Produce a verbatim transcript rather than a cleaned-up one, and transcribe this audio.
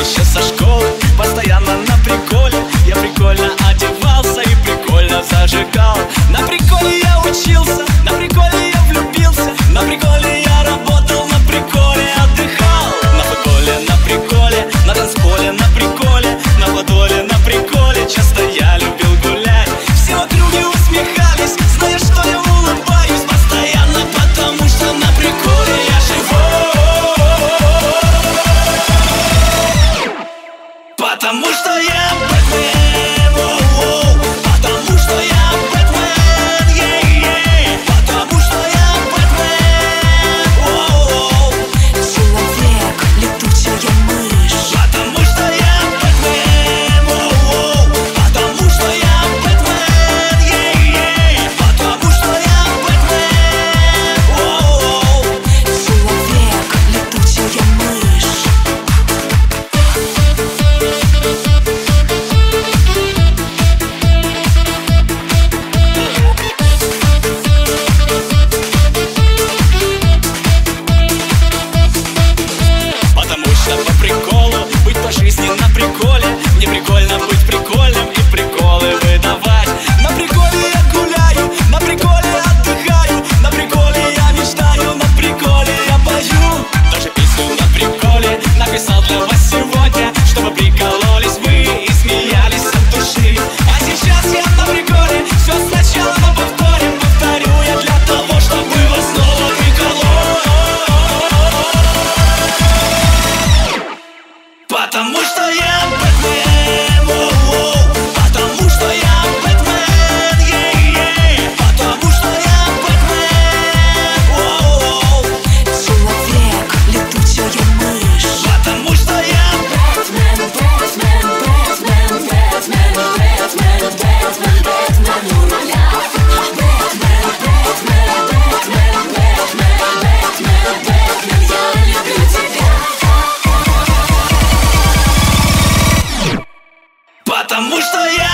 еще со школы, постоянно на приколе. Я прикольно одевался и прикольно зажигал. На приколе я учился, на приколе я влюбился, на приколе я работал, на приколе отдыхал. На футболе, на приколе, на танцполе, на приколе, на подоле, на приколе. Часто я любил гулять, все в округе усмехались, зная, что я улыбаюсь постоянно, потому что на приколе я живу. Потому что я Бэтмен, воу-воу. Потому что я Бэтмен, yeah-yeah. Потому что я Бэтмен, воу-воу. Человек, летучая мышь. Потому что я Бэтмен, воу-воу. Потому что я Бэтмен, yeah-yeah. Потому что я Бэтмен, воу-воу. Человек, летучая мышь. Потому что по приколу быть по жизни на приколе. Мне прикольно быть прикольным и приколы выдавать. На приколе я гуляю, на приколе отдыхаю, на приколе я мечтаю, на приколе я пою. Даже песню на приколе написал для вас сегодня, чтобы прикололись вы и смеялись от души. А сейчас я на приколе, все сначала мы повторим. Повторю я для того, чтобы вас снова приколол. Потому что я Бэтмен, воу-воу. Потому что я Бэтмен, yeah-yeah. Потому что я Бэтмен, воу-воу. Человек, летучая мышь. Потому что я Бэтмен, Бэтмен, Бэтмен, Бэтмен, Бэтмен, Бэтмен, Бэтмен у руля. Бэтмен, Бэтмен, Бэтмен, Бэтмен, Бэтмен, Бэтмен, я люблю тебя. Потому что я